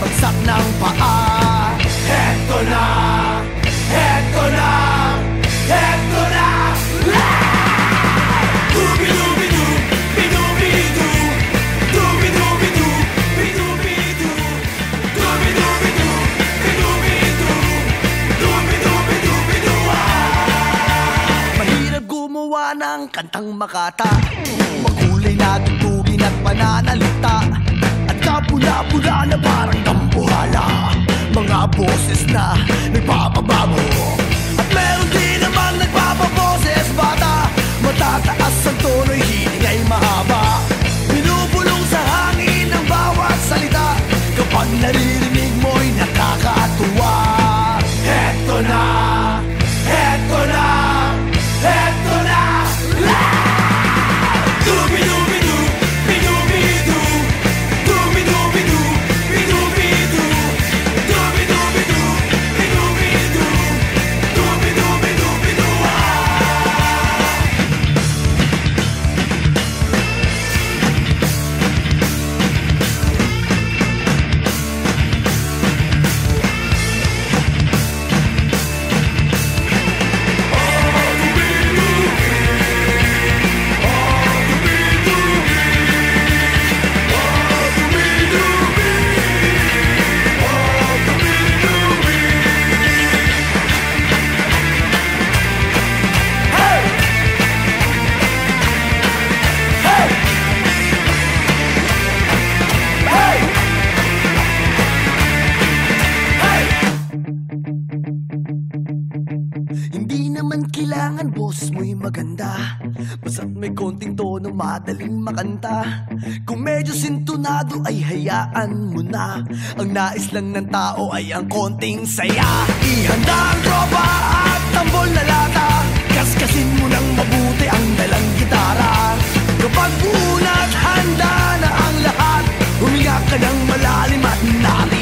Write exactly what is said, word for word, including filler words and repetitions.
bagsak ng paa. Heto na, heto na, heto na. Dubi-dubi-du, bidubi-du, dubi-dubi-du, bidubi-du, dubi-dubi-du, bidubi-du, dubi-dubi-du-bidu. Mahirap gumawa ng kantang makata, makulay na tugtugin at pananalita, at kapula-pula na parang dambuhala, mga boses na nagpapabago. At meron din namang nagpapaboses bata, matataas ang tono'y hiling ay mahaba, binubulong sa hangin ang bawat salita, kapag naririnig mo'y nakakatuwa. Heto na, heto na, heto na. Dubi-dubi-du, bidubi-du, dubi-dubi-du, bidubi-du, dubi-dubi-du, bidubi-du, dubi-dubi-du-bidu. Hindi naman kailangan boses mo'y maganda, basta't may konting tono madaling makanta. Kung medyo sintonado ay hayaan mo na, ang nais lang ng tao ay ang konting saya. Ihanda ang tropa at tambol na lata, kaskasin mo ng mabuti ang dalang gitara. Kapag buo na't handa na ang lahat, huminga ka ng malalim at nari